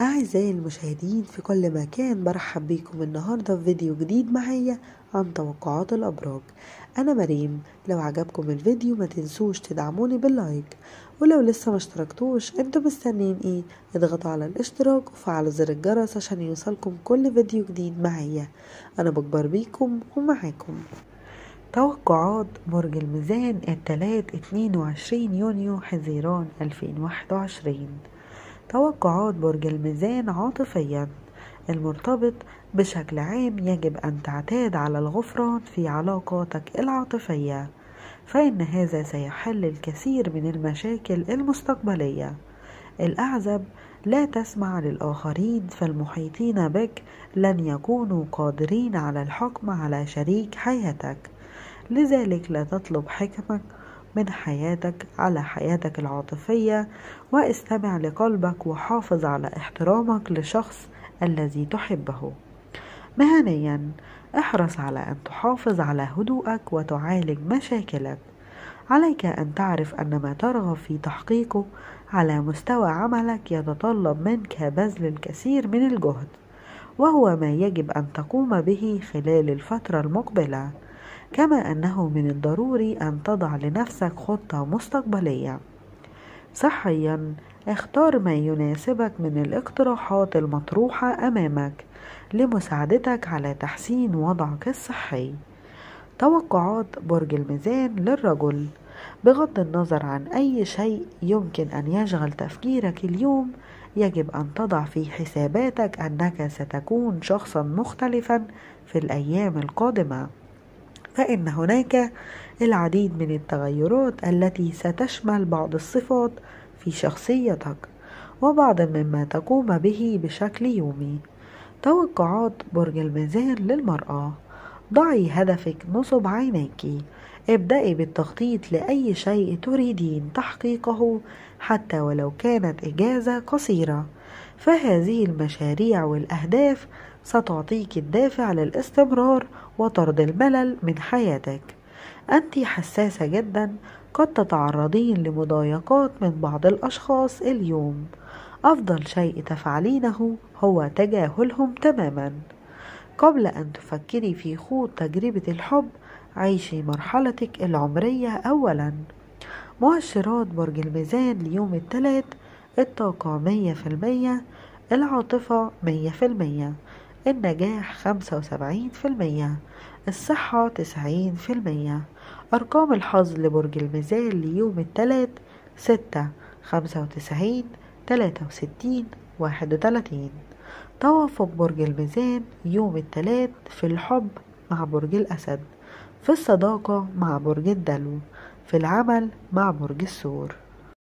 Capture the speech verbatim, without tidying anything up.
أعزائي المشاهدين في كل مكان، برحب بيكم النهاردة في فيديو جديد معايا عن توقعات الأبراج. أنا مريم. لو عجبكم الفيديو ما تنسوش تدعموني باللايك، ولو لسه ما اشتركتوش انتوا مستنين ايه؟ اضغطوا على الاشتراك وفعلوا زر الجرس عشان يوصلكم كل فيديو جديد معايا. أنا بكبر بيكم ومعاكم. توقعات برج الميزان التلات اتنين وعشرين يونيو حزيران ألفين وواحد وعشرين. توقعات برج الميزان عاطفيا. المرتبط بشكل عام يجب أن تعتاد على الغفران في علاقاتك العاطفية، فإن هذا سيحل الكثير من المشاكل المستقبلية. الأعزب، لا تسمع للآخرين، فالمحيطين بك لن يكونوا قادرين على الحكم على شريك حياتك، لذلك لا تطلب حكمك من حياتك على حياتك العاطفية، واستمع لقلبك وحافظ على احترامك لشخص الذي تحبه. مهنيا، احرص على أن تحافظ على هدوءك وتعالج مشاكلك. عليك أن تعرف أن ما ترغب في تحقيقه على مستوى عملك يتطلب منك بذل الكثير من الجهد، وهو ما يجب أن تقوم به خلال الفترة المقبلة، كما أنه من الضروري أن تضع لنفسك خطة مستقبلية. صحيا، اختار ما يناسبك من الاقتراحات المطروحة أمامك لمساعدتك على تحسين وضعك الصحي. توقعات برج الميزان للرجل. بغض النظر عن أي شيء يمكن أن يشغل تفكيرك اليوم، يجب أن تضع في حساباتك أنك ستكون شخصا مختلفا في الأيام القادمة، فإن هناك العديد من التغيرات التي ستشمل بعض الصفات في شخصيتك وبعض مما تقوم به بشكل يومي. توقعات برج الميزان للمرأة. ضعي هدفك نصب عينيك، ابدأي بالتخطيط لأي شيء تريدين تحقيقه حتى ولو كانت إجازة قصيرة، فهذه المشاريع والأهداف ستعطيك الدافع للاستمرار وطرد الملل من حياتك. أنت حساسة جدا، قد تتعرضين لمضايقات من بعض الأشخاص اليوم. أفضل شيء تفعلينه هو تجاهلهم تماما. قبل أن تفكري في خوض تجربة الحب، عيشي مرحلتك العمرية أولا. مؤشرات برج الميزان ليوم الثلاث: الطاقة مية في المية، العاطفة مية في المية، النجاح خمسة وسبعين في المية، الصحة تسعين في المية. أرقام الحظ لبرج الميزان ليوم الثلاث: ستة، خمسة وتسعين، تلاتة وستين، واحد وتلاتين. توافق برج الميزان يوم الثلاث في الحب مع برج الأسد، في الصداقة مع برج الدلو، في العمل مع برج الثور.